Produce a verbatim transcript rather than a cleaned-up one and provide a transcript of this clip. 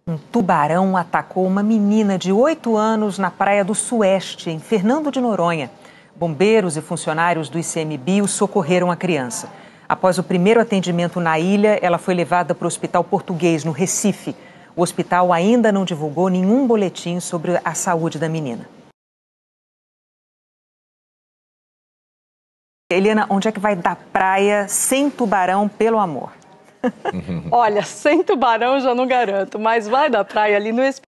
Um tubarão atacou uma menina de oito anos na praia do Sueste, em Fernando de Noronha. Bombeiros e funcionários do I C M B I O socorreram a criança. Após o primeiro atendimento na ilha, ela foi levada para o Hospital Português, no Recife. O hospital ainda não divulgou nenhum boletim sobre a saúde da menina. Eliana, onde é que vai dar praia sem tubarão, pelo amor? Olha, sem tubarão já não garanto, mas vai da praia ali no